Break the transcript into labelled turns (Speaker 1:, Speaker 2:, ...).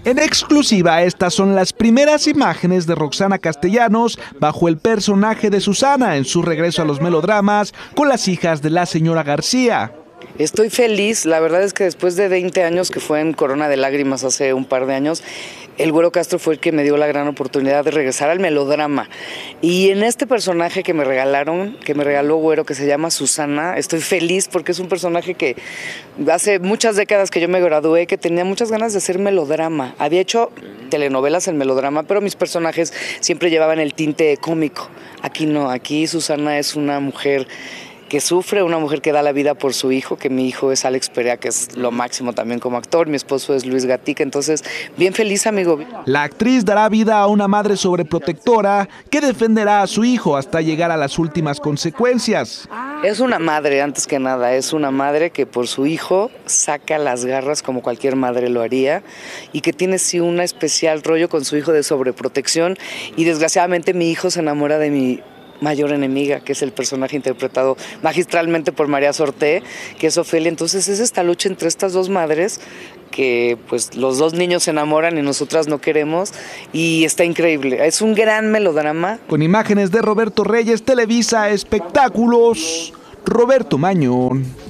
Speaker 1: En exclusiva, estas son las primeras imágenes de Roxana Castellanos bajo el personaje de Susana en su regreso a los melodramas con las hijas de la señora García.
Speaker 2: Estoy feliz, la verdad es que después de 20 años que fue en Corona de Lágrimas hace un par de años, el Güero Castro fue el que me dio la gran oportunidad de regresar al melodrama. Y en este personaje que me regaló Güero, que se llama Susana, estoy feliz porque es un personaje que hace muchas décadas que yo me gradué, que tenía muchas ganas de hacer melodrama. Había hecho telenovelas en melodrama, pero mis personajes siempre llevaban el tinte cómico. Aquí no, aquí Susana es una mujer que sufre, una mujer que da la vida por su hijo, que mi hijo es Alex Perea, que es lo máximo también como actor, mi esposo es Luis Gatica, entonces bien feliz, amigo.
Speaker 1: La actriz dará vida a una madre sobreprotectora que defenderá a su hijo hasta llegar a las últimas consecuencias.
Speaker 2: Es una madre, antes que nada, es una madre que por su hijo saca las garras como cualquier madre lo haría y que tiene sí un especial rollo con su hijo de sobreprotección y desgraciadamente mi hijo se enamora de mi mayor enemiga, que es el personaje interpretado magistralmente por María Sorté, que es Ofelia. Entonces es esta lucha entre estas dos madres que pues los dos niños se enamoran y nosotras no queremos y está increíble. Es un gran melodrama.
Speaker 1: Con imágenes de Roberto Reyes, Televisa Espectáculos, Roberto Mañón.